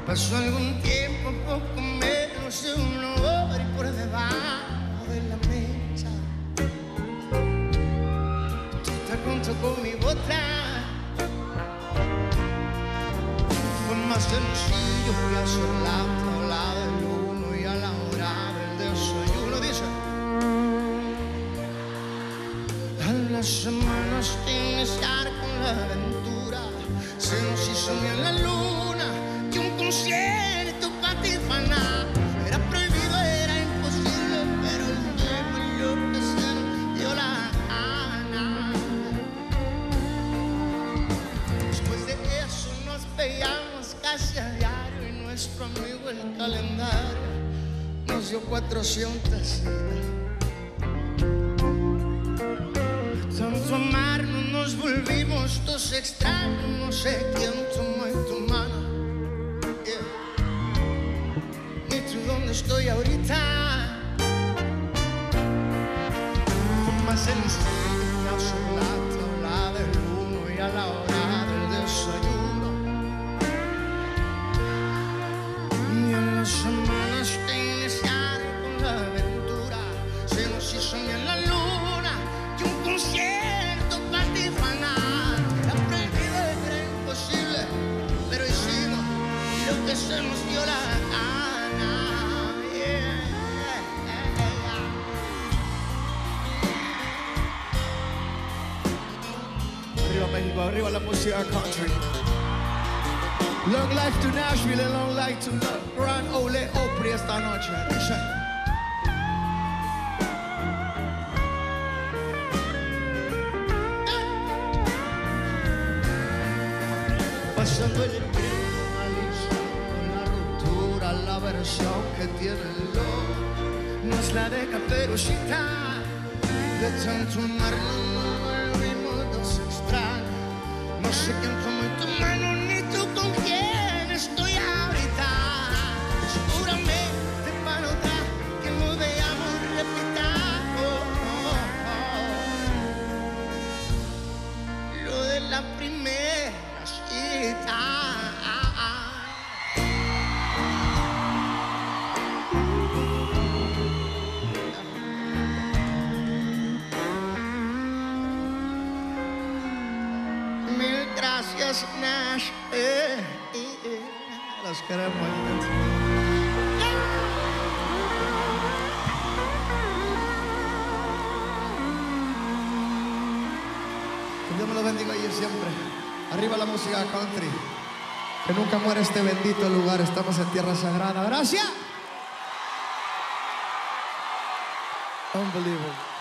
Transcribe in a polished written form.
Pasó algún tiempo, poco menos de una hora, y por debajo de la mesa tú te junto con mi bota. Fue más sencillo que hacer la tabla del uno, y a la hora del desayuno dice: a las semanas de iniciar con la aventura se nos hizo bien la luna, que un concierto para Tijuana era prohibido, era imposible, pero hicimos lo que se nos dio la gana. Después de eso nos veíamos casi a diario, y nuestro amigo el calendario nos dio 400 citas. Tanto amarnos nos volvimos dos extraños, no sé quién tomó en tu mano, ni tú dónde estoy ahorita. Fue más sencillo que hacer la tabla del uno, y a la hora del desayuno, y en las semanas de iniciar con la aventura se nos hizo bien la luna, que un concierto para Tijuana era prohibido, era imposible, pero hicimos lo que se nos dio la gana. Arriba México, arriba la música country. Long life to Nashville and long life to Grand Ole Opry esta noche. Pasando el tiempo analizando la ruptura, la versión que tiene el lobo no es la de Caperucita. De tanto amarnos nos volvimos dos extraños, no sé quién tomó en tu mano, ni tú con quién estoy ahorita. Seguramente para notar que nos veamos repitando lo de la primera cita. Mil gracias, Nash. Los queremos. Que Dios me lo bendiga y siempre. Arriba la música country. Que nunca muera este bendito lugar. Estamos en tierra sagrada. Gracias. Unbelievable.